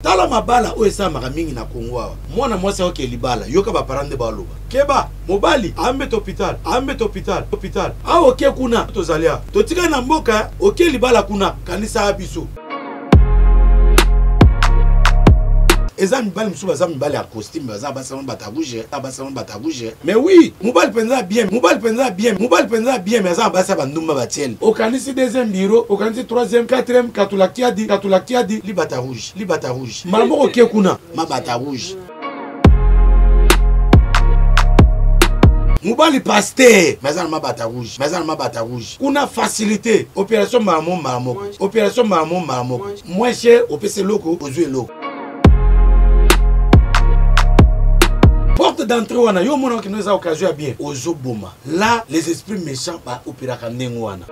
Tala mabala o esa mingi na Kongo. Mwana mwasi oke libala yoka ba parande baloba. Keba mobali ambet hôpital, hôpital. A oke kuna tozalia. Totika na mboka oke libala kuna kanisa abiso. Eza mibali msuba za mibali ya costume baza basalon batabouge. Mais oui, mobali penza bien, mais eza basa bandumba batiel. Okanisi deuxième bureau, okanisi troisième, quatrième, katulakiadi, libata rouge. Malambo oke kuna, mabata rouge. Mobali pasteur, mais eza mabata rouge. Kuna facilité, opération malambo. Moins cher, opese loko, ozwe loko. Porte d'entrée wana yo mona ki nous a occasion à bien ozoboma. Là les esprits méchants ba opéraka ndengo wana.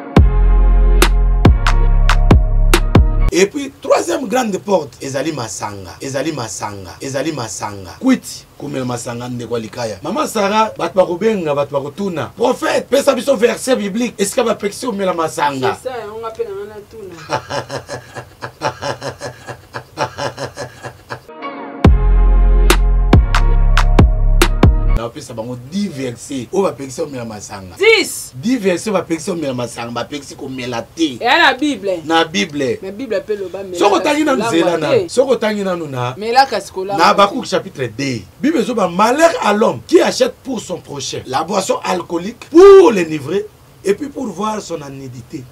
Et puis troisième grande porte ezali masanga. Kwiti kumel masanga ndeko likaya. Maman Sarah bat ba kobenga bat ba kotuna. Prophète pesa biso verset biblique est-ce que ba pexi omela masanga? C'est ça on appelle na tuna. Ça va 10 versets au va pexi au mela masanga 10 versets va pexi au mela masanga va pexi ko melate et la Bible mais Bible appelle le bas soko tangi na nzela na soko tangi na nuna mais là kaskola na Habakkuk chapitre 2 Bible zo ba malheur à l'homme qui achète pour son prochain la boisson alcoolique pour l'enivrer et puis pour voir son anédité.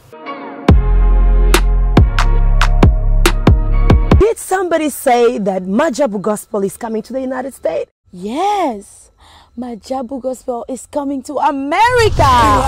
Did somebody say that Majabu Gospel is coming to the United States? Yes. Majabu Gospel is coming to America.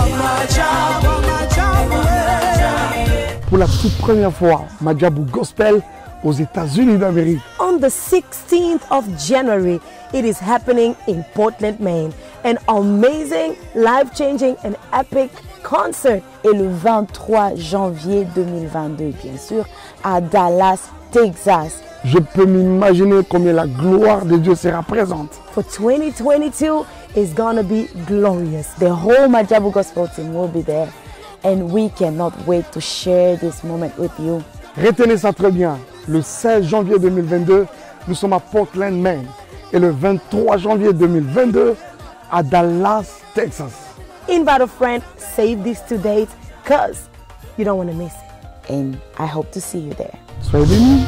Pour la toute première fois, Majabu Gospel aux États-Unis d'Amérique. On the 16th of January, it is happening in Portland, Maine. An amazing, life-changing and epic concert. Et le 23 janvier 2022, bien sûr, à Dallas, Texas. Je peux m'imaginer combien la gloire de Dieu sera présente. For 2022 is gonna be glorious. The whole Majabu Gospel team will be there. And we cannot wait to share this moment with you. Retenez ça très bien. Le 16 janvier 2022, nous sommes à Portland, Maine. Et le 23 janvier 2022, à Dallas, Texas. Invite a friend, save these 2 dates, cause you don't want to miss it. And I hope to see you there. Soyez bénis.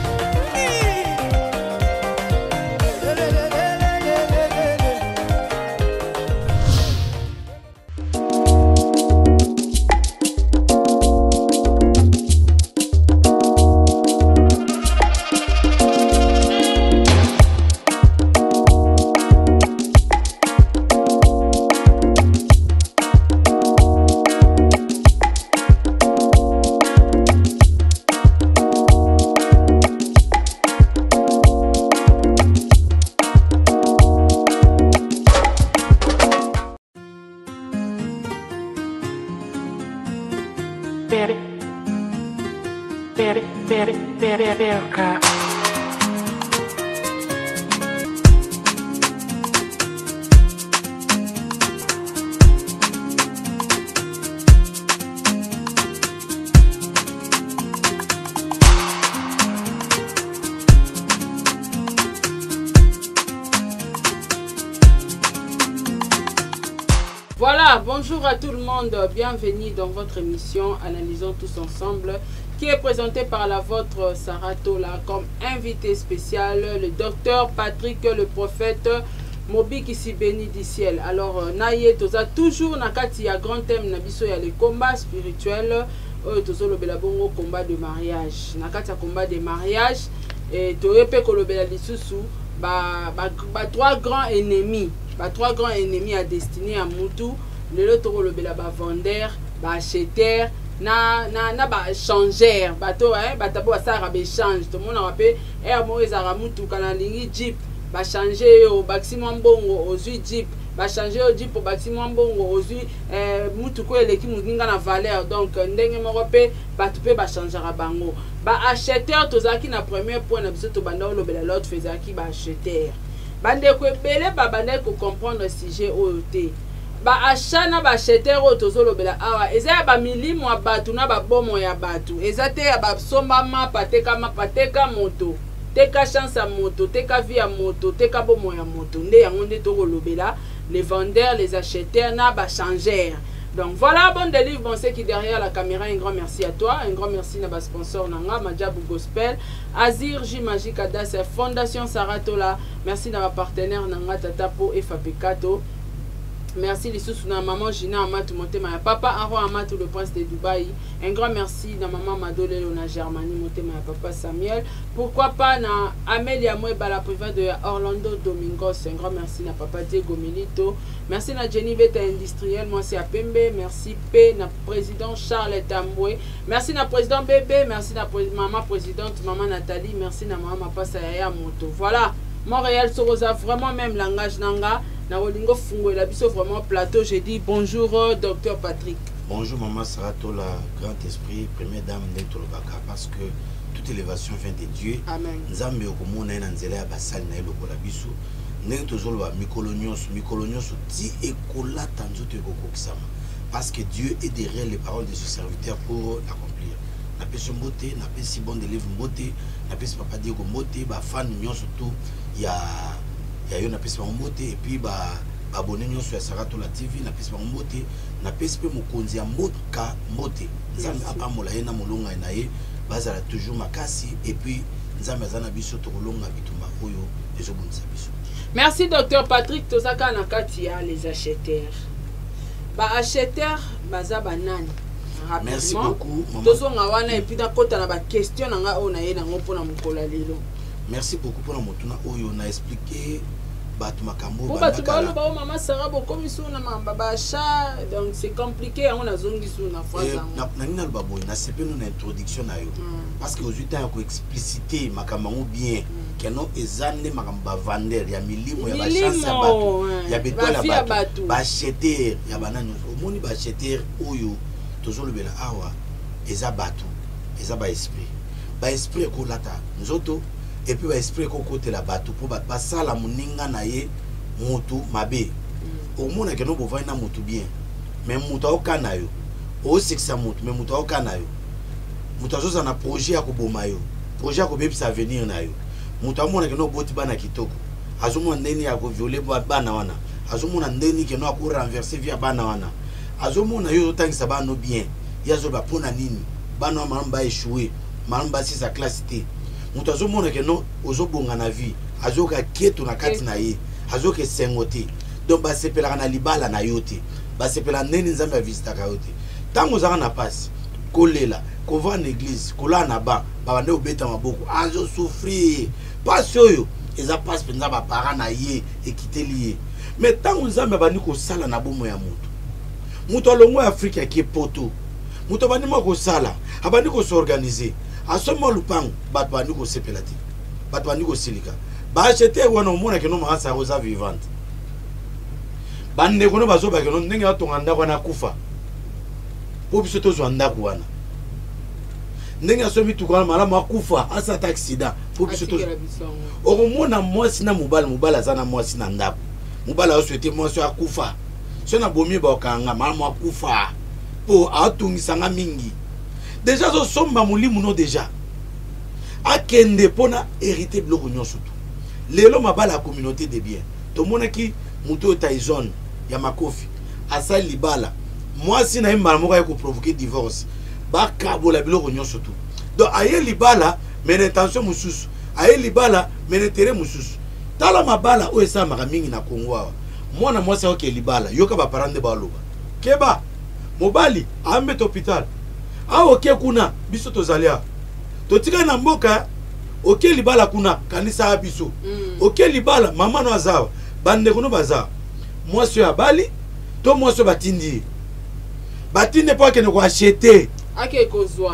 Voilà, bonjour à tout le monde, bienvenue dans votre émission Analysons tous ensemble qui est présentée par la vôtre Sarah Tola comme invité spécial, le docteur Patrick le prophète Mobi qui s'y bénit du ciel. Alors, Naye Toza toujours nakati ya grand thème nabiso ya le combat spirituel, Tozo le belabongo combat de mariage. Nakati ya combat de mariage et Torepe kolobela lisusu ba trois grands ennemis. Trois grands ennemis à destiné à Moutou, le lot le bela ba vendeur, ba acheteur, na ba changer, bateau batabo ça rabe change. Tout le monde a rappelé Moïse à Moutou kana lingi jeep, ba changer au maximum bongo aux jeep, ba changer au jeep au maximum bongo aux Moutou ko eleki muninga na valeur donc ndenge mo rappelé batoupe ba changer à bango. Ba acheteur tozaki na premier point na biso to banda le bela l'autre faisaki ba acheteur. Bande ko bele babande ko comprendre sujet OT ba achana ba acheteur otozolo bela awa eza ba milimo ya batu na ba bomo ya batu eza te ya ba somba ma pateka moto teka chance à moto, teka vie à moto, teka bomo ya moto. Nde yango nde toko lobela, les vendeurs, les acheteurs, na ba changer. Donc voilà, bon délivre, bon c'est qui derrière la caméra, un grand merci à toi, un grand merci à ma sponsor Nanga, Madjabou Gospel, Azir, J Magique Adas, Fondation Saratola, merci à ma partenaire Nanga Tatapo et Fapekato. Merci les sous na maman Gina Amatou Motema, papa Aro Amatou le prince de Dubaï. Un grand merci na maman Madole na Germanie Motema, papa Samuel. Pourquoi pas na Amélia Moueba la privée de Orlando Domingos. Un grand merci na papa Diego Milito. Merci na Jenny Beta Industriel, moi c'est Apembe. Merci P na président Charles Tamboué. Merci na président Bébé. Merci na maman présidente maman Nathalie. Merci na maman Passaya Moto. Voilà, Montréal Sorosa vraiment même langage nanga. Na Olingo Fungo la biso vraiment plateau. J'ai dit bonjour docteur Patrick. Bonjour maman Saratola, grand esprit, première dame d'Entolobaka, parce que toute élévation vient de Dieu. Amen. Nzambe okomona na nzela ya basali na lokola biso. Ndenge tozoloba mikolonyoso ti ekola tanzoto ekokokisama. Parce que Dieu est derrière les paroles de ce serviteur pour l'accomplir. Na pesi mbote, na pesi bon de livre mbote, na pesi papa Diego mbote, ba fan nyonso tout ya yo na pesi mbote et puis ba abonné nyonso ya Saratola TV na pesi mbote, na pesi pe mokonzi ya mboka mbote. Nzambe apamola ye na molonga na ye, bazala toujours makasi et puis nzambe azana biso to kolonga bitumba oyo ezobunisa biso. Merci docteur Patrick Tozaka na kati ya les acheteurs. Ba acheteurs baza banani. Merci beaucoup maman. Tozonga wana et puis dakota na ba question nga ona ye na ngopona mukola lelo. Merci beaucoup pour la motuna oyo na expliquer batu makambo ba bakala. Ba maman Sarah boko misu na mamba ba cha donc c'est compliqué on a zongi sou na fois ça. Na nina ba boy na sepe no na introduction na yo. Parce que aux temps ko expliciter makambo bien que non ezane makamba vender ya milimo ya ba chance ya batu ya betola batu ba acheter ya banani omoni ba acheter oyo toujours le bela awa eza batu eza ba esprit ko lata nzoto et puis ba esprit ko côté la batu pour ba sala muninga na ye motu mabe omona ke no bova na motu bien mais motu okana yo o sexa motu mais motu okana yo motu azoza na projet ya ko boma yo projet ya ko bebisa avenir na yo moto amona ke no boti bana kitoko azomona ndeni ya ko violer bana wana azomona ndeni ke no ko renverser via bana wana azomona yo tangisa bana bien yazo ba pona nini bana mamba échouer mamba si sa classe té moto azomona ke no ozobonga na vie azoka keto na kati na ye azoka sengote donc ba sepela na libala na yote ba sepela ndeni nzambe visita ka yote tango zaka na passe kolela ko va en église kola na ba bande obeta maboko azo souffrir parce oyo eza passe penza ba parents na ye ekiteli mais tango nzambe bani ko sala na bomo ya mutu alongo ya Afrika ki poto mutu bani mako sala abani ko s'organiser asomo lupango bat bani ko sepelati bat bani ko silika ba acheter wana omona ke no ma sa rosa vivante bande kono bazo ba ke no ndenge atonga ndako na kufa po biso to zo ndako wana ndenge asomi tukana malamu akufa asa ta accident po biso to okomona mwasi na mobala azana mwasi na ndako mobala oswete mwasi akufa so na bomi ba okanga malamu akufa po atungisanga mingi déjà zo somba mulimu no déjà akende pona hériter bloko nyonso tout lelo mabala la communauté de bien to mona ki muto taizone ya makofi asa libala mwasi na imba moko ya ko provoquer divorce baka bola biloko nyonso tout donc aye libala mais intention mususu aye libala mais intérêt mususu tala mabala o esa maka mingi na Kongo awa mwana mwasi oke libala yoka ba parande ba loba keba mobali ambe hôpital awo ke kuna biso tozalia totika na mboka oke libala kuna kanisa biso oke libala mama no azawa bande kono baza mwasi ya bali to mwasi batindi batinde po akene ko acheter ake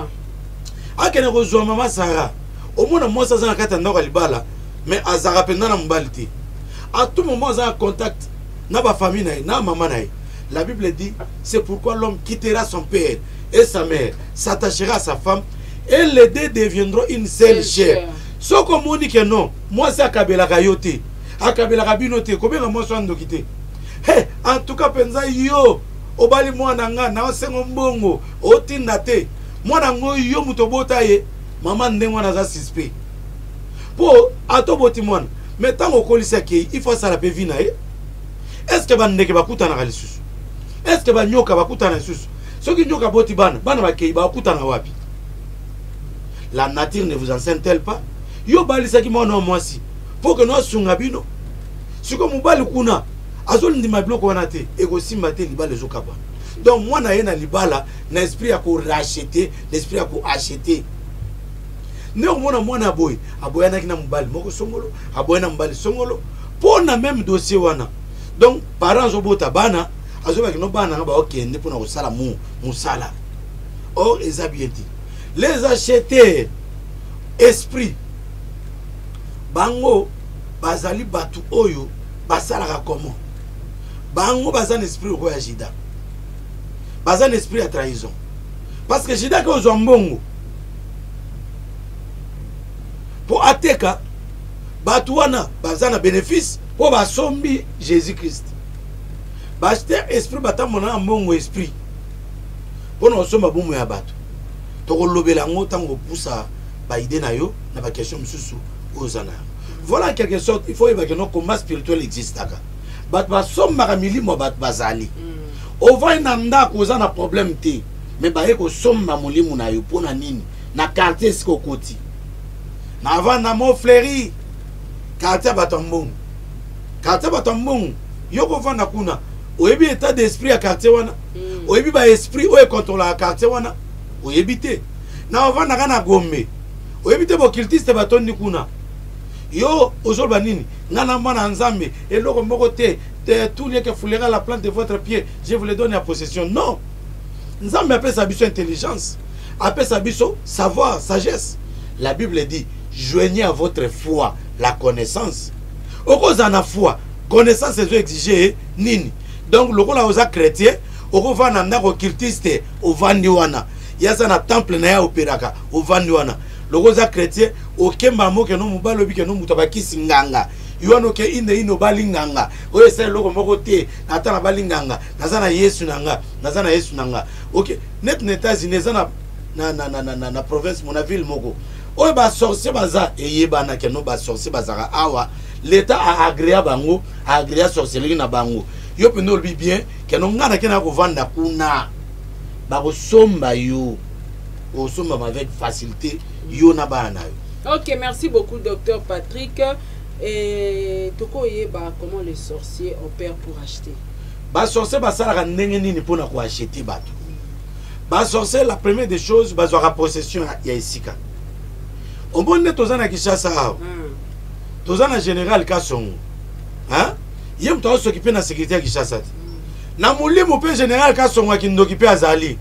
kozwa mama Sarah omona mwasi aza na kata ndako libala mais azaka penda na mobali te à tout moment aza en contact na ba famille na na mama na. La Bible dit c'est pourquoi l'homme quittera son père et sa mère, s'attachera à sa femme et les deux deviendront une seule chair. Ce qu'on dit que non, moi c'est akabela kayote, akabela kabinote, combien moi soit ndokité. Hey, en tout cas penza yo, obali moi nanga na osengo mbongo, otindate. Moi nango yo mutobota ye, maman ndengo na za suspect. po ato botimwana mais tant au kolisa ki il faut ça la pevina est-ce que bandeke bakuta na galisusu est-ce que banyoka bakuta na susu soki nyoka boti bana ba kei bakuta na wapi la nature ne vous enseigne-t-elle pas yo balisa ki mwana mwasi pour que no sunga bino siko mubali kuna azoli ndima bloko wana te ekosimba te libala ezokaba donc mwana ye na libala na esprit ya ko racheter l'esprit ya ko acheter ne mwana boy aboyana kina mubali moko songolo aboyana mubali songolo pona même dossier wana donc parents obota bana azoba kino bana ba okende pona ko sala musala or les habités les acheter esprit bango bazali batu oyo basalaka comment bango bazan esprit ko ya jida bazan esprit à trahison parce que jida ko zombongo pour ateka batu wana bazana bénéfice pour basombi Jésus Christ bachete esprit batamona mbongo esprit pour no somba bomo ya batu to ko lobela ngo tango poussa ba idée na yo na ba question msusu ozana voilà quelque sorte il faut évacuer nos combat spirituel existe aka bat ba somba milimo bat bazali o va nanda kozana problème te mais ba eko somba mulimu na yo pona nini na quartier siko koti na avant na mo fleuri quartier batambong yo ko vanda kuna oyebi état d'esprit à quartier wana oyebi ba esprit o contrôle la quartier wana oyebi te na vanda kana gombe oyebi te bo cultiste batoni kuna yo ozolba nini ngana mwana nzambe eloko moko te tout lieu que foulera la plante de votre pied je vous le donne en possession non nzambe appelle sa biso intelligence appelle sa biso savoir sagesse la Bible dit joignez à votre foi la connaissance okozana foi connaissance est exigée nini donc lokola oza chrétien okovana ndako cultiste ovandi wana yaza na temple na ya opéraka ovandi wana lokoza chrétien okemba moke no mubalo bike no mutabakisi nganga yuano ke ine balinganga oyo c'est loko moko te ata na balinganga nazana Yesu nanga OK net États-Unis na province mona ville moko oyo ba sorcier baza eyebana ke no ba sorcier bazaka awa l'état a agréé bango a agréé sorcellerie na bango yo peno bi bien ke no ngana ke na ko vanda kuna ba ko somba yo o somba avec facilité yo na bana yo. OK, merci beaucoup docteur Patrick. Et toko yeba comment les sorciers opèrent pour acheter. Ba sorcier ba sala ndenge nini pona ko acheter bato. Ba sorcier la première des choses ba zwa possession ya esika. Ombonne tozana Kinshasa. Tozana général Kasongo. Hein? Yem to s'occuper na sécurité ya Kinshasa. Na mulimo pe général Kasongo ki ndokipe azali.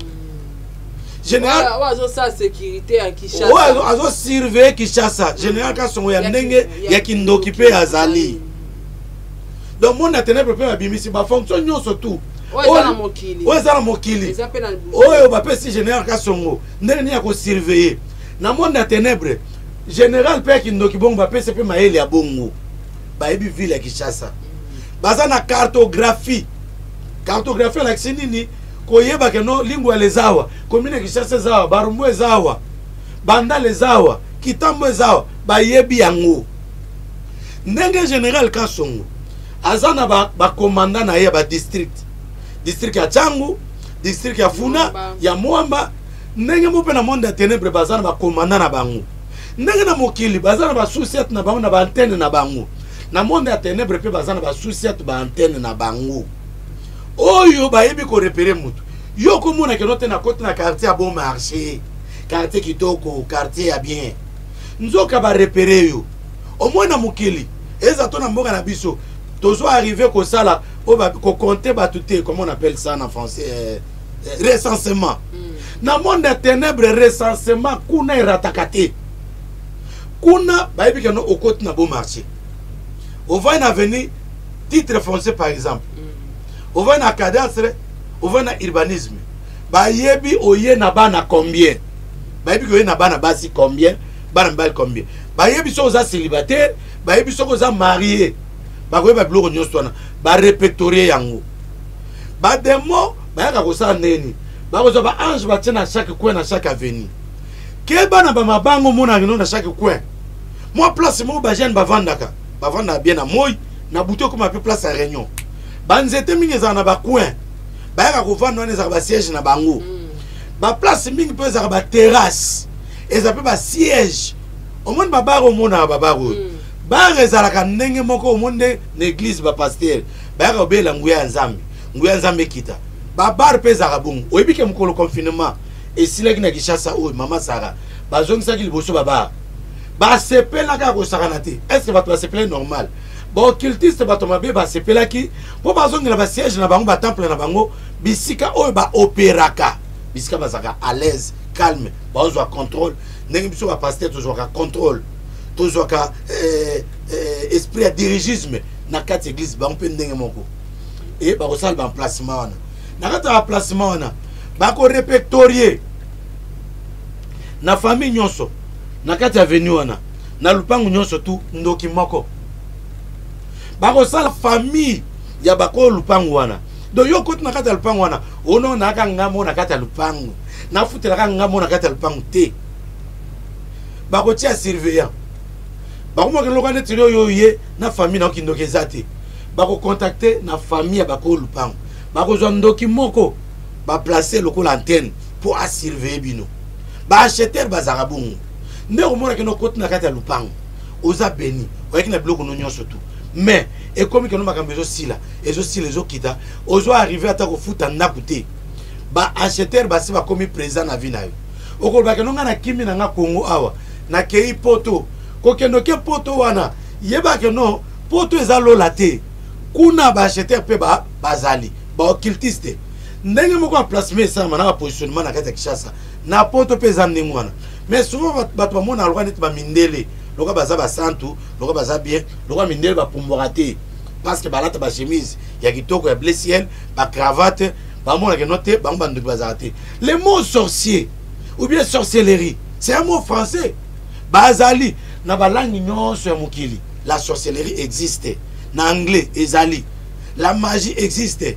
Général oazo sa sécurité à Kinshasa. Oazo surveiller Kinshasa. Général Kasongo ya ndenge ya kindokipe azali. Donc mon ténèbre pe abimisi ba fonction nyonso tout. Oza na mokili. Oyo ba pe si général Kasongo ndenge ni ya ko surveiller. Na monde ténèbre général pe kindoki bongo ba pe se pe maeli ya bongo. Ba ebi ville ya Kinshasa. Baza na cartographie. Cartographie la kinini koyeba ke no lingua lezawa commune Kinshasa zawa barumbu ezawa banda lezawa kitambo ezawa bayebi yango ndenge général Kasongo azana ba commandant na ye ba district ya Changu district ya Funa ya Mwamba ndenge mope na monde ténèbre bazana ba commandant na bango ndenge na mokili bazana ba souciat na bango na ba antenne na bango na monde ténèbre pe bazana ba souciat ba antenne na bango oyo bayebi ko repérer mutu yo komona ke note na côté na quartier à bon marché quartier kitoko quartier ya bien nzoka ba repérer yo au moins na mukili eza to na mboka na biso tozo arriver ko sala ko compter batuté comment on appelle ça en français recensement na monde de ténèbres recensement kuna iratakate kuna bayebi ke no au côté na bon marché on va en avenir titre foncier par exemple on va na cadastre on va na urbanisme bayebi oye na bana combien bayebi oye na bana basi combien bana mbal combien bayebi so za célibataire bayebi so za marié bakoye ba bloko nyonso na ba répertorier yango ba demo bayaka ko sa neni bakozo ba ange ba tina chaque coin na chaque avenue ke bana ba mabango mona ngino na chaque coin moi place mo ba jeune bavandaka bavanda bien na moi na buto comme un peu place à réunion banzete mingi za na ba coin ba ya ko vendre na za ba siège na bango ba place mingi pe za ba terrasse et ça peut ba siège au monde ba bar au monde ba bar bar ezalaka ndenge moko au monde l'église ba pasteur ba ya ko be la nguya nzambe kita ba bar pe za bongo oyebi ke mukolo confinement et si la na Kishasa o mama Sara ba zongisa ki liboso ba bar ba sepela ka ko sakanate est-ce que va te sepela normal bon cultiste ba tomabe ba sepela ki po ba zongela ba siège na bango ba temple na bango bisika o ba opéraka bisika ba saka à l'aise calme ba ozo contrôle ndenge biso ba pasteur toujours ka contrôle toujours ka esprit de dirigisme na kati église ba on peut ndenge moko et ba osal ba emplacement na kata emplacement na ba ko répertorier na famille nyonso na kati avenue wana na lupangu nyonso tu ndoki moko bako sala famille ya bako lupangu wana do yo kote na kati ya lupangu wana ono na aka ngamo na kati ya lupangu na futela ka ngamo na kati ya lupangu te bako tia surveillant bako mo ke lokane tiro yo ye na famille na kindoki ezate bako contacter na famille ya bako lupangu bako zo ndoki moko ba placer lokola antenne pour à surveiller bino ba acheter bazara bungu nde omona ke no kote na kati ya lupango oza beni oyaki na biloko no nyonso tu mais ekomi ke no makambo ezosila ezokita ozo arriver ata kofuta ndaku te ba acheter basi bakomi présent na vie na yo okoloba ke no nga na kimi na nga Congo awa na kei poto kokendo ke poto wana yeba ke no poto eza lola te kuna ba acheter pe bazali ba occultiste ndenge moko en placement ça na positionnement na kati ya Kishasa na poto pe za ndenge wana mais souvent bato bamona alwa neti bamindele loka baza basantu loka baza bien loka mindele bapumbwaka te parce que balata ba chemise ya kitoko ya bleu ciel ba cravate bamona ke note bango banduki bazaka te le mot sorcier ou bien sorcellerie c'est un mot français bazali na balangi nyonso ya mokili la sorcellerie existe na anglais ezali la magie existe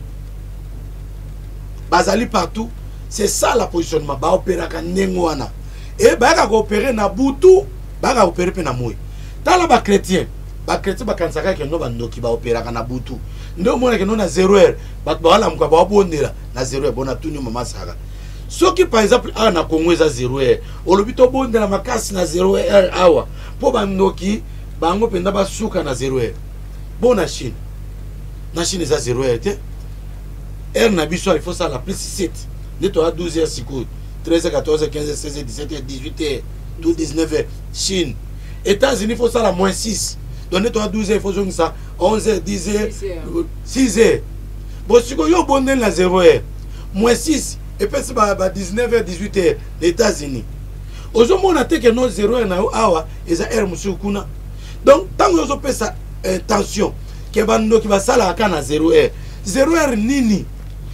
bazali partout c'est ça la positionnement ba opéraka ndenge wana et ba ka opérer na butu ba ka opérer pe na moi tala ba chrétien ba kansaka ke no bandoki ba opéraka na butu ndo mona ke no na 0 heure ba wala mko ba bondela na 0 heure bona tuni mama saka soki par exemple a na Congo eza 0 heure olobito bondela makasi na 0 heure awa po bandoki bango penda ba suka na 0 heure bona Chine na Chine eza 0 heure te heure na biso il faut ça la plus 7 neto à 12 heures sikoyo 13 14 15 16 17 18 heures 12 19 heures Chine États-Unis il faut ça la moins 6 donc neto à 12 heures il faut donc ça 11 heures 10 heures 6 heures bon sikoyo yo bondel na 0 heure moins 6 et puis c'est 19 heures 18 heures les États-Unis ozomona te que no 0 heure na yo awa eza heure musu kuna donc tant que yo pesa tension ke bando ki basala aka na 0 heure 0 heure nini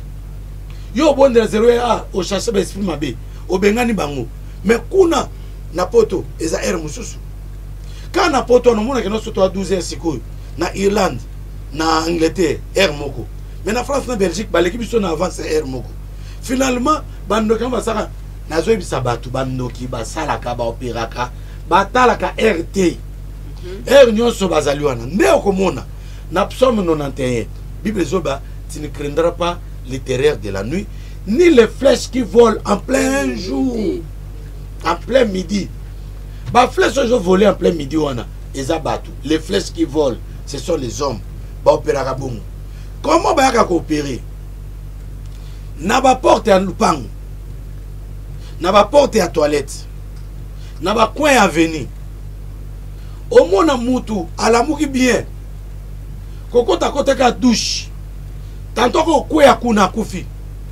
yo bondela 0 heure o chercher ba esprit mabe o bengani bango mais kuna na poto eza heure mususu quand na poto no mona ke no soto a 12 heures sikoyo na Irlande na Angleterre heure moko mais na France na Belgique ba l'équipe sont avance heure moko finalement bando ka basaka nazo ebisa batu bando ki basala ka ba opéraka batala ka RT heure nyonso bazali wana nde okomona na psaume 91 Bible zoba tu ne craindras pas les terreurs de la nuit, ni les flèches qui volent en plein jour, en plein midi. Les flèches qui volent en plein midi, les flèches qui volent, ce sont les hommes. Comment va coopérer? N'a pas porté à lupang, n'a pas porté à toilette, n'a pas coin à venir. Au monde moutou, à la mouki bien, koko ta kote ka douche. Tantôt ko kwea kuna kufi.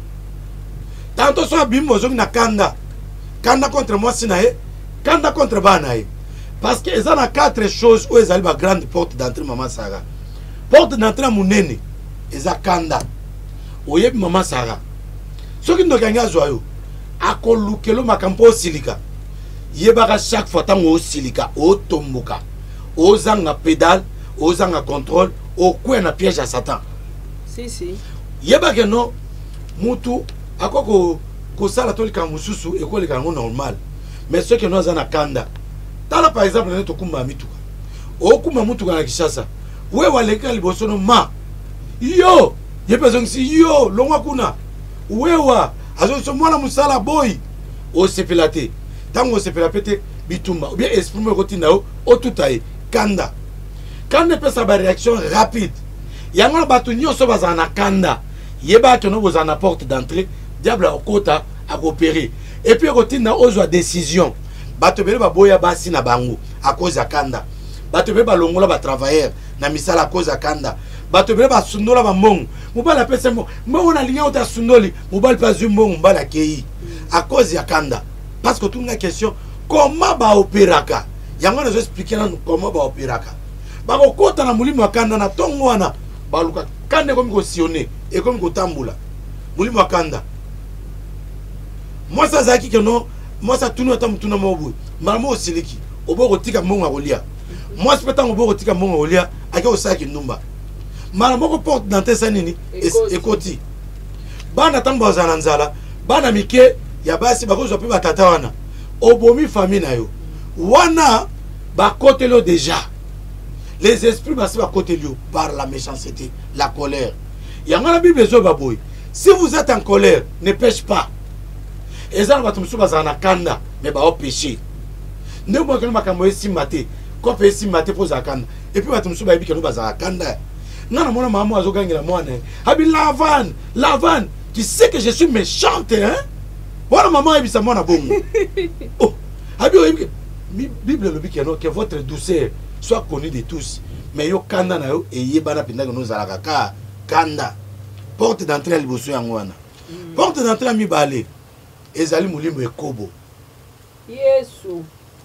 Tantôt so bimbo zo na kanda. Kanda contre moi sinae, kanda contre banae. Parce que ils ont 4 choses où ils ont la grande porte d'entrée maman Sarah. Porte d'entrée munene, ils ont kanda. Oye maman Sarah. Ce qui nous gagne zoyo. Akolukelo makampo silika. Yebaka chaque fois tango silika o tomboka. Ozanga pédale, ozanga contrôle, o kwea na piège à Satan. Si. Yeba que non, mutu, akoko ko sala toli ka mususu et ko le kango normal. Mais ceux qui nous en a kanda, tala par exemple na tokumba mituka okuma mutuka na Kishasa we waleka liboso no ma yo yepezo ngisi yo longwa kuna wewa azo so mwana musala boy o sepelate tango sepelate bitumba ou bien exprimer kotina o tutaye kanda kanda pesa ba réaction rapide yango batu nyonso bazana kanda yeba to no bozana porte d'entrée diable okota a coopérer et puis kotina ozwa décision bato bele ba boya basi na bango à cause ya kanda bato bele ba longola ba travailleur na misala à cause ya kanda bato bele ba sundola ba mbongo mobala pesa mbongo na linya ota sundoli mobala pas du mbongo mbala kei à cause ya kanda parce que toute la question comment ba opéraka yango na zo expliquer na comment ba opéraka ba ko kota na mulimo wa kanda na tongo wana ba luka kande comme ko sionner et comme ko tambula mulimo wa kanda moi ça zaki que non moi ça tout notre mutuna mobu mama osiliki oboko tika mbongo akolia moi c'est pas oboko tika mbongo akolia ake osaki ndumba mara moko porte d'entrée sanini ekoti bana tambo za nzala bana mike ya basi bakozwa pe batata wana obomi famille na yo wana ba kotelo déjà les esprits basi ba kotelo par la méchanceté la colère yanga la Bible zo baboy si vous êtes en colère ne pêche pas ezana batumsu bazana kanda mais ba péché ne mo kana makambo esimate ko pe esimate po za kanda et puis batumsu ba yibike no bazana kanda nana mona maman azogangela mwana habi Lavan qui sait que je suis méchante hein voilà maman ebisa mwana bongo oh habi Bible le bikeno que votre douceur soit connue de tous mais yo kanda na yo eyebana pinda que nous alaka kanda porte d'entrée liboso yango wana porte d'entrée mi balé ezali mulimo ekobo Yesu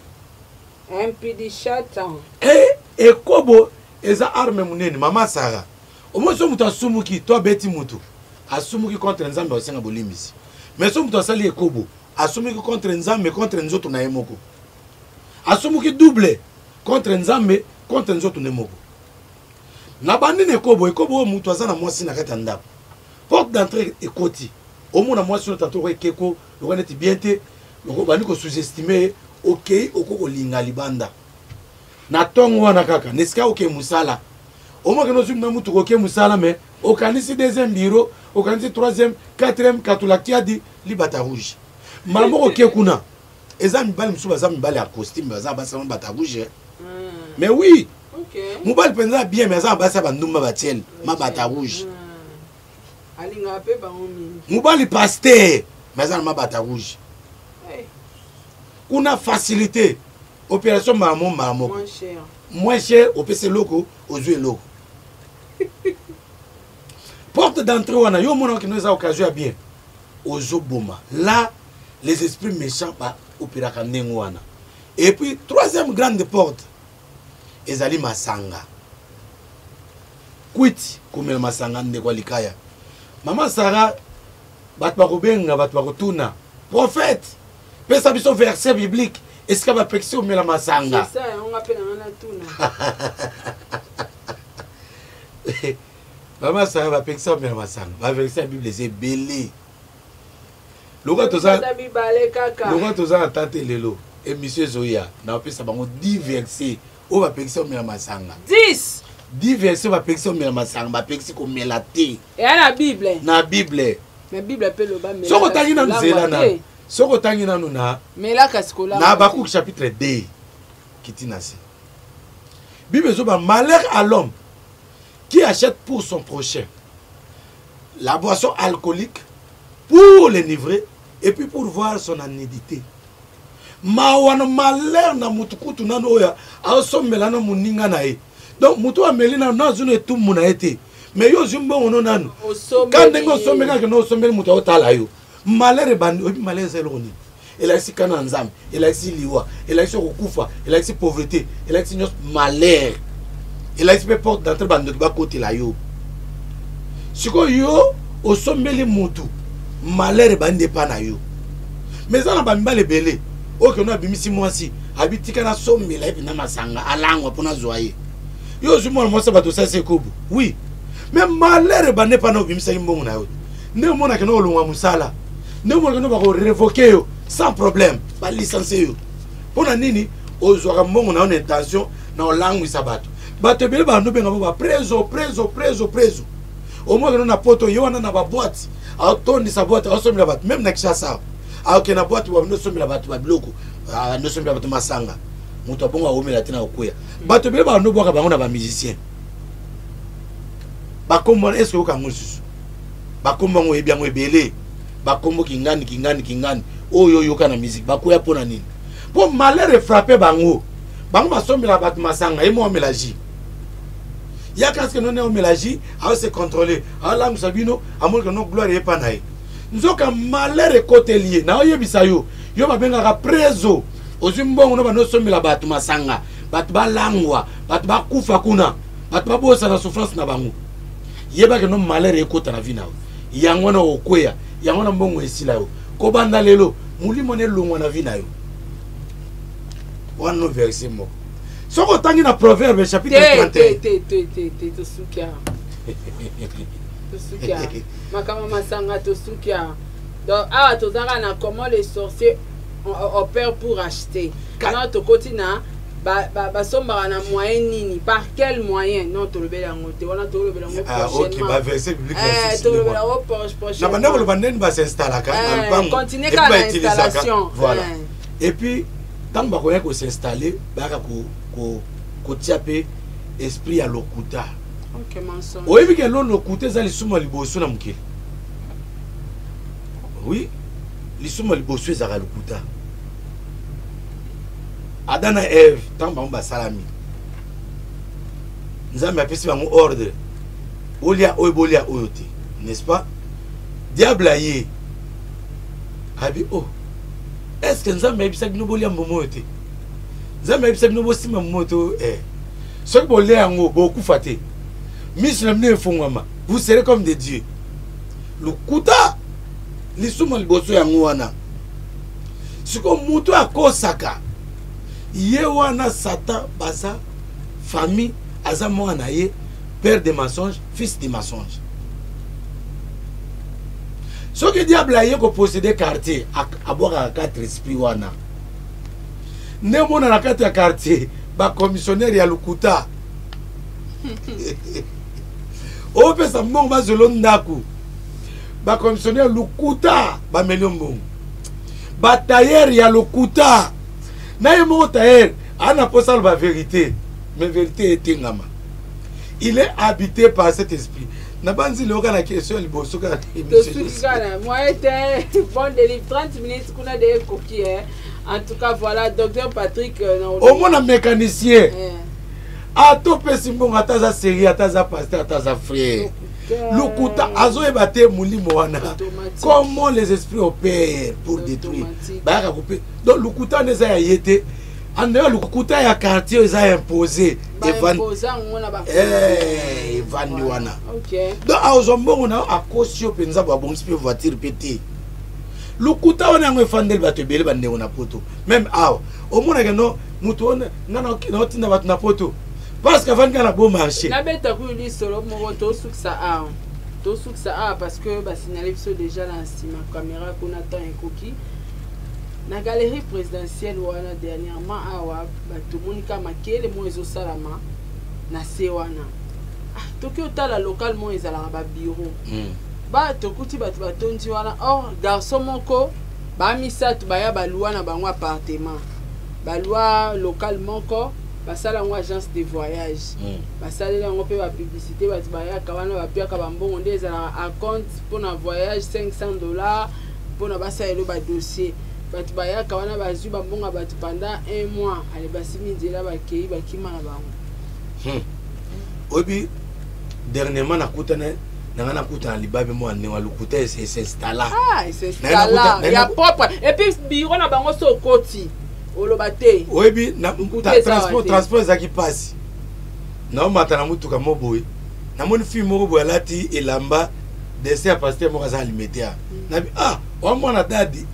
impidi chatan ekobo eza arme munene mama Sarah omoso mutu asumuki to beti mutu asumuki contre nzambe osenga bolimisi mais so mutu asali ekobo asumuki contre nzambe contre nzoto na yemoko asumuki double contre nzambe contre nzoto na yemoko na bandi na ekobo mutu azana mwasi na kati ya ndako porte d'entrée ekoti omona mwasi no tato ekeko lokaneti bien te loko bandi ko sous-estimer okay okoko linga libanda na tongo wana kaka nesika oke musala omo ke no zuma mutu oke musala mais okanisi deuxième bureau okanisi troisième quatrième katulakia di libata rouge malamo oke kuna eza mibali musuba za mibali ya costume baza basa bata rouge mais oui okay mobali penza bien mais za basa bandumba batiel ma bata rouge alinga pe bangomi mobali pasteur mais za ma bata rouge kuna facilité opération mamon moins cher au PC loco aux yeux locaux porte d'entrée wana yo mona qui nous a occasion bien aux oboma là les esprits méchants pas opéraka ndengo wana et puis troisième grande porte ezali masanga kwiti komela masanga ndeko likaya mama Sarah bat ba kobenga bat ba kotuna prophète pesa biso verset biblique est-ce qu'il va pexer au mela masanga c'est ça on appelle na tuna mama Sarah va pexer au mela masanga va verset bible c'est belé loka toza tante lelo et monsieur Zoya na pesa bango 10 versets o va pexer au mela masanga 10 versets va pexer au mela masanga va pexer ko mela te et na bible mais bible pe lo ba mela soko tangi na nzela na soko tangi na nuna mela kasikola na Habakkuk chapitre 2 kitinasi Bible zoba malheur à l'homme qui achète pour son prochain la boisson alcoolique pour l'enivrer et puis pour voir son anédité mawana malheur na mutukutu nano oya asomela na muninga na ye donc mutu ameli na nazuno etumu na ete mais yo zumbo ono nano kande ngo somela ke no somela mutu otala yo malheur bandi obi malheur zeloni elaisi kana nzambe elaisi liwa elaisi okufa elaisi pauvreté elaisi nyos malheur elaisi pe porte d'entrée bandi ba côté la yo siko yo osombeli mutu malheur bandi pa na yo mais ça na ba mbale belé oke no abimisi mwasi abitika na sombela epi na masanga alangwa pona zoye yo zumo mo sabato sase kobu oui mais malheur bandi pa na obimisa imbongo na yo ne mona ke no olungwa musala ne mona ke no ba ko révoquer yo sans problème ba licencier yo pona nini ozwaka mbongo na une intention na olangwisa bato bato ebele bando benga ba preso au moins na poto yo wana na ba boîte aotondisa boîte aosomela bato même na Kinshasa aoke na boîte wa no somela bato ba biloko no somela bato masanga moto abongo aomela tina okuya bato ebele bando bwaka bango na ba musicien bakombo est-ce que okango susu bakombo ngo ebiango ebele bakombo kingani oyo yoka na musique bakoya pona nini pour malheur frapper bango basomela bato masanga emo mélange ya parce que non est mélange a se contrôler a la musabino amour que non gloire et panaï nzoka malheur côté lié na oyebisa yo babenga preso ozimbongo no banosomela bato masanga bato balangwa bato bakufa kuna bato babosa na souffrance na bango yeba que non malheur ekota na vie na yango na okweya yango na mbongo esila yo ko banda lelo mulimo ne longwa na vie na yo wana verset mo soko tangi na proverbe chapitre 31 to sukia makama masanga to sukia donc to dara na comment les sorciers opèrent pour acheter quand to kotina ba somba na moyen nini par quel moyen non to lobela ngote wana to lobela ngo prochainement OK ba verset biblique to lobela ngo prochainement na banda ko banden ba s'installer quand continuer quand l'installation voilà et puis tant ba ko s'installer ba ko tiape esprit ya lokuta OK mensonge oyebi ke lokuta za lisuma liboso na mukeli oui lisuma liboso ezaka lokuta Adam et Ève tant ba salami nzambe apesi bango ordre bolia oyote n'est-ce pas diable aye abi oh est-ce que nzambe ebisa bino bolia mbomo yote nzambe ebisa bino bosima moto ce que bolé yango beaucoup faté mislam ne fongama vous serez comme des dieux lokuta lisuma liboso yango wana siko muto akosaka ye wana Satan baza famille aza mwana ye père de mensonges fils de mensonges ce que diable a ko posséder quartier aboka 4 esprits wana ne mona na 4 quartier ba commissionnaire ya lokuta o pesa mbongo bazolo ndaku ba commissionnaire lokuta ba melombo ba tailleur ya lokuta na ye mo tailleur ana posa la vérité mais vérité est ngama il est habité par cet esprit na banzi le okana question liboso ka moi était bon de 30 minutes kuna de coquille en tout cas voilà docteur Patrick au moins un mécanicien a to pesimbonga ataza série ataza pasteur ataza frère lokuta azo ebate mulimo wana comment les esprits opèrent pour détruire ba couper donc lokuta neza ya yete ande lokuta ya quartier eza imposé evandi wana donc azombongo na akosio penza ba bon spirit voiture pété lokuta wana ngo efandel bato bele bande na poto même awa au moins que non muto ona ngana otinda bato na poto parce qu'avant qu'on a beau marché na beta ku li solo mo to suksa parce que ba signaler biso déjà na sima caméra kuna temps ekoki na galerie présidentielle wana dernièrement awa ba to monika makele mo ezo salama na se wana toki otala localement ezala ba bureau ba tokuti bato batondi wana or garçon moko ba misatu ba ya ba loi na bango appartement ba loi localement ko basala ngo agence de voyage basala ngo pe ba publicité ba tibaya kawana ba pia ka bambongo ndeza à compte pour un voyage $500 pour na basala ba dossier ba tibaya kawana bazu bambongo ba pendant 1 mois ale basimi dira ba kei ba kima na bango obi dernièrement na kutana na kutana libabe mo ane wa lokuta s'installa c'est là il y a propre et puis bureau na bango so koti olobate oyebi na transport ezaki pasi na omata na mutuka moboye na moni fille moko boye alati elamba dese ya pasteur moko aza alimentaire na wa mwana dadi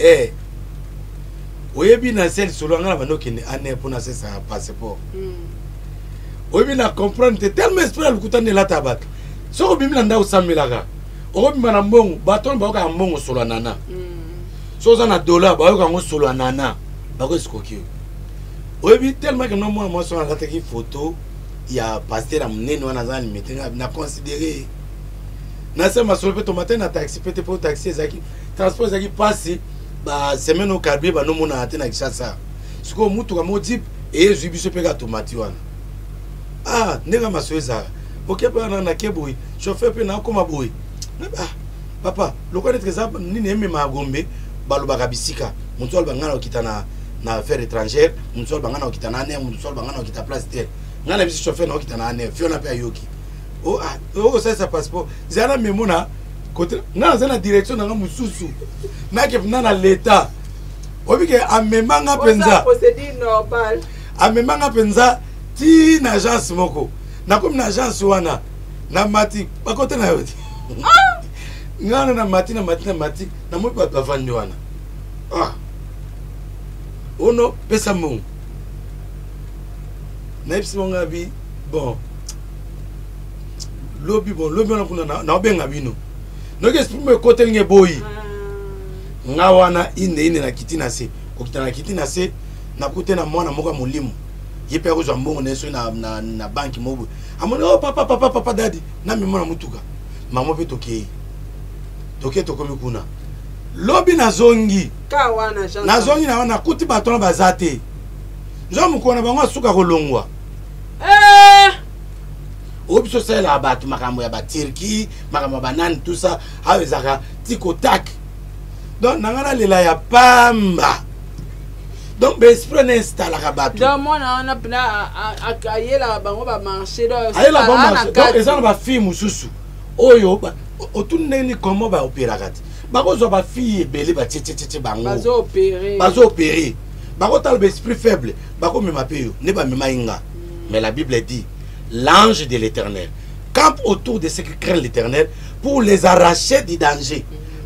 oyebi na sel solo anga na bandokende ane mpona sesa passeport oyebi na comprendre te tellement esprit ya lokuta nde elata bato soko obimi na ndako osamelaka okobima na mbongo bato bayoka ya mbongo solo ya nana so oza na dollar bayoka yango solo ya nana bako esikoki Oui, tellement que non, moi, sur la photo, il y a pasteur à mener, nous, on a considéré. Nasa masolpe tomate na taxi pete po taxi ezaki transport ezaki passer ba semaine au carbi ba no mona ate na kishasa siko mutu ka modip e zwi biso pe ka tomati wana ah ndenge masoeza oke pa na keboyi chauffeur pe na koma boyi ah papa lokone treza nini eme magombe baloba ka bisika mutu alba ngana okita na affaire étrangère mutu alba ngana okita na ne mutu alba ngana okita place terre ngana biso chauffeur na okita na ne fiona pe ayoki. Oh, ça passeport. Zana memona côté na zana direction na mususu. Na ke na l'état. Obike amemanga penza. Procédure normale. Amemanga penza ti na agence moko. Na comme na agence wana na mati ba côté na yoti. Ngana na mati na mo pa bavandi wana. Ah. Ono pesa mo. Na ipsi monga bi bon. Lobby on a na obenga bino donc exprime côté nge boy nga wana ine na kitina se okita na kitina se na kote na mwana moko molimo ye pe ko mbongo na so na banki mobo amona oh papa daddy na mi mwana mutuka mama pe toke to komi kuna lobby na zongi ka wana na zongi na wana kuti batona bazate nzo mukona bango suka kolongwa Obiso c'est la bat makambo ya batirki makambo banane tout ça awezaka tiko tak donc nangana lela ya pamba donc l'esprit n'installe la bato donc moi on a pena akayela bango ba marché donc ayela ba marché donc ezana ba fille mususu oyo otuneni comment ba opéra kati bakozo ba fille ebele ba tete bango bazo opérer bako tal l'esprit faible bako mema peyo ne ba mema inga mais la Bible dit l'ange de l'Éternel campe autour de ceux qui craignent l'Éternel pour les arracher du danger.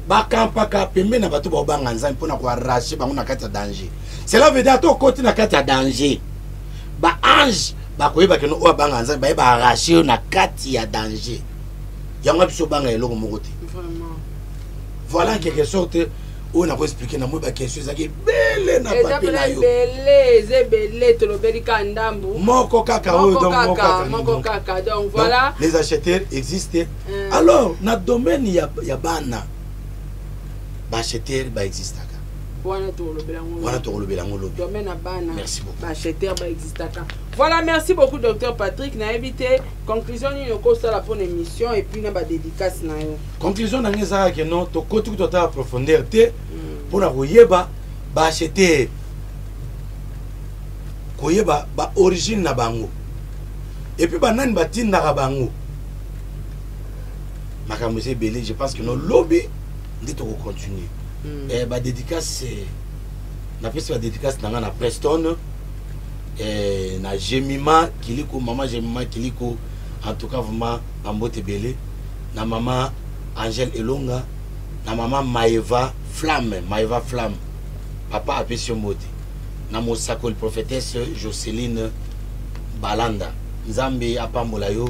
Cela veut dire que côté na kati ya danger. Ba ange ba koyeba ke no o banganza ba arracher na kati ya danger. Yango biso banga eloko moko te. Vraiment. Voilà en quelque sorte on a expliqué na moi ba question zaki bele na papier na yo. Bele to lobeli kandambu. Moko kaka donc voilà. Les acheteurs existent. Alors na domaine ya bana ba acheteur ba existaka. Wana to lobela ngolo. Domaine na bana. Merci beaucoup. Ba acheteur ba existaka. Voilà, merci beaucoup docteur Patrick na invité conclusion ni ko sala pour l'émission et puis na ba dédicace na yo. Conclusion na ngeza que non to kotu to ta profondeur te pour na koyeba ba acheter koyeba ba origine na bango et puis ba nani ba tinda ka bango makamuse belé je pense que non lobby ndi to continuer et ba dédicace na pesa ba dédicace na Preston na Jemima Kiliko maman Jemima Kiliko en tout cas vraiment ambote belé na maman Angèle Elonga na maman Maeva Flamme papa apesio mbote na mosako le prophétesse Jocelyne Balanda nzambe apambola yo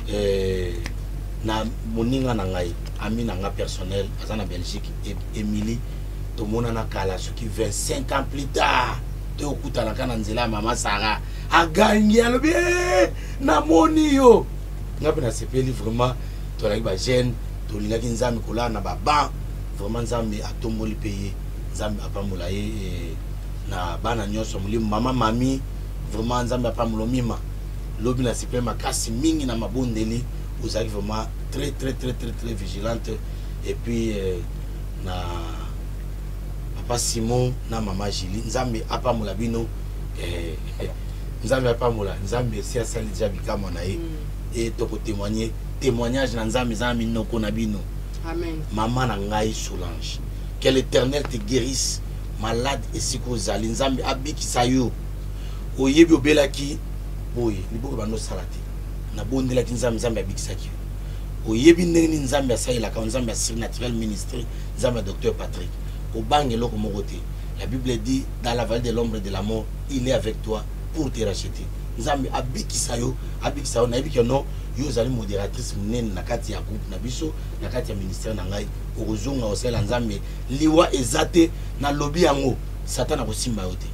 na moninga na ngai ami na nga personnel azana Belgique Émilie to mona na kala soki 25 ans plus tard te okuta na kana nzela mama Sarah agangi alobi na moni yo ngape na sepeli vraiment to la ba jeune to lingaki nzambe kola na baba vraiment nzambe atomboli payer nzambe apambola ye na bana nyonso mulimu mama mami vraiment nzambe apambola mima lobi na sepeli makasi mingi na mabondeli vous êtes vraiment très vigilante et puis na papa Simon na maman Julie nzambe apambola bino nzambe apambola nzambe si asali déjà bikama na ye et to ko témoignage na nzambe noko na bino. Amen. Maman na ngai Solange que l'Éternel te guérisse malade et siko zali nzambe abikisa yo oyebi obelaki boye liboko bano salati na bondela ki nzambe abikisaki oyebi ndenge nzambe asaila ka nzambe surnaturel ministry nzambe docteur Patrick obange loko mokote. La Bible dit dans la vallée de l'ombre de la mort il est avec toi pour te racheter nzambe abikisa yo na yebiki no yo zali modératrice munene na kati ya groupe na biso na kati ya ministère na ngai okozonga osala nzambe liwa ezate na lobby yango satana kosimba yo te.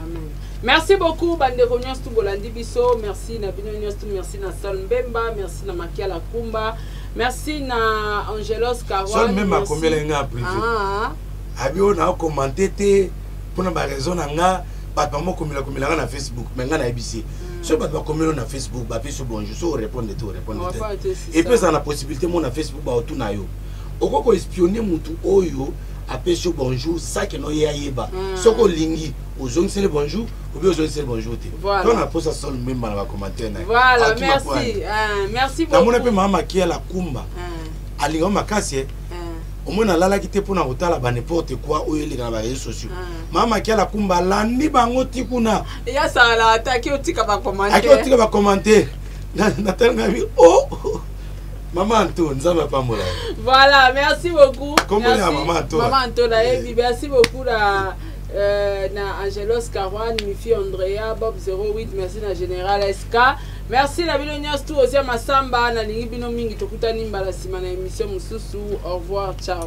Amen. Merci beaucoup, Bandeko Nyonstu Bolandi Biso. Merci, Nabino Nyonstu. Merci, na Sol Mbemba. Merci, na Makia Lakumba. Merci, na Angelos Kawan. Sol Mbemba, combien les gars privé? Abi, on a commenté pour la raison, on a pas comme na Facebook, mais on a ABC. Si on a comme na Facebook, bah, puis bonjour, so répondre tout, répondre tout. Et puis, ça a la possibilité, mon na Facebook, bah, tout na yo. Au quoi qu'on espionne mutu oyo. Après ce bonjour, ça qui nous y a yéba. Ce qu'on lingi, aux gens c'est le bonjour, ou bien aux gens c'est le bonjour. Voilà. On a posé ça même dans la commentaire. Voilà, merci. Merci beaucoup. Dans mon épée, maman qui a la kumba. Alingo makasi. Au moins la qui te pour na hôtel là n'importe quoi où il est dans les réseaux sociaux. Maman qui a la kumba là ni bango tikuna. Il y a ça là attaqué au tika va commenter. Attaqué au tika va commenter. Nathalie m'a dit oh. Maman Anto, nous avons pas moulin. Voilà, merci beaucoup. Comment est Maman Anto? Maman Anto, merci beaucoup à Angelos Kawan, Mifi Andrea, Bob 08, merci à Général SK. Merci à Bilonias tout aussi à Massamba, na lingi bino mingi tokuta nimba la simana émission Mususu. Au revoir, ciao.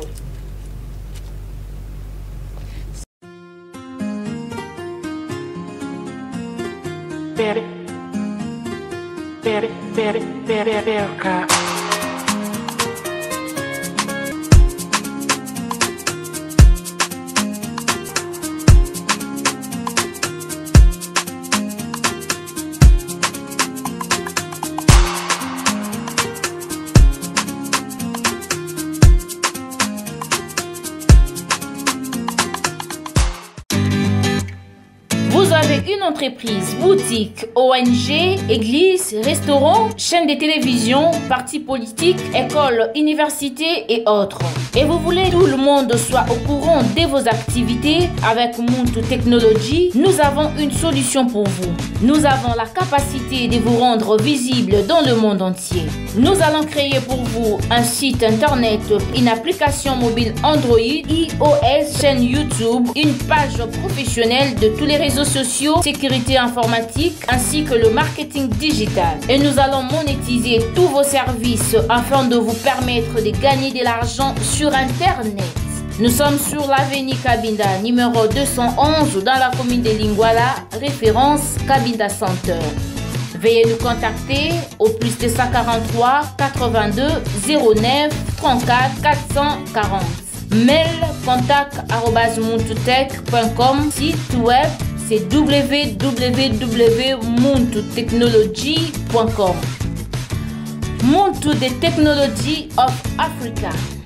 Une entreprise, boutique, ONG, église, restaurant, chaîne de télévision, parti politique, école, université et autres. Et vous voulez que tout le monde soit au courant de vos activités avec Muntu Technology, nous avons une solution pour vous. Nous avons la capacité de vous rendre visible dans le monde entier. Nous allons créer pour vous un site internet, une application mobile Android, iOS, chaîne YouTube, une page professionnelle de tous les réseaux sociaux, sécurité informatique ainsi que le marketing digital. Et nous allons monétiser tous vos services afin de vous permettre de gagner de l'argent sur Internet. Nous sommes sur l'avenue Cabinda, numéro 211 dans la commune de Lingwala, référence Cabinda Center. Veuillez nous contacter au plus 243 82 09 34 440. Mail contact@muntutech.com. Site web c'est www.muntutechnology.com. Muntu the Technology of Africa.